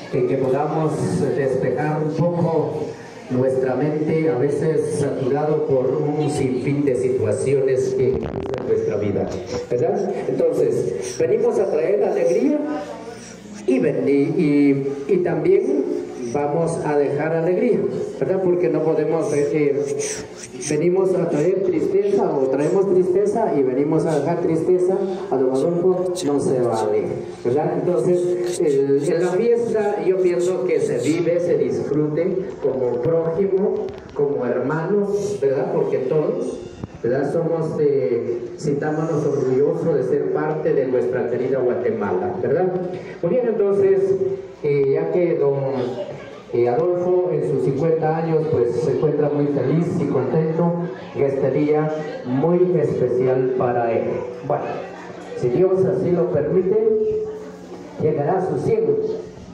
que podamos despejar un poco nuestra mente, a veces saturado por un sinfín de situaciones que cruzan nuestra vida, ¿verdad? Entonces, venimos a traer alegría y también vamos a dejar alegría, ¿verdad? Porque no podemos venimos a traer tristeza o traemos tristeza y venimos a dejar tristeza a don Adolfo, no se vale, ¿verdad? Entonces, en la fiesta yo pienso que se vive, se disfrute como prójimo, como hermanos, ¿verdad? Porque todos, ¿verdad? Somos, sintámonos orgullosos de ser parte de nuestra querida Guatemala, ¿verdad? Muy bien, entonces, ya que don Adolfo en sus 50 años pues se encuentra muy feliz y contento en este día muy especial para él. Bueno, si Dios así lo permite, llegará a sus 100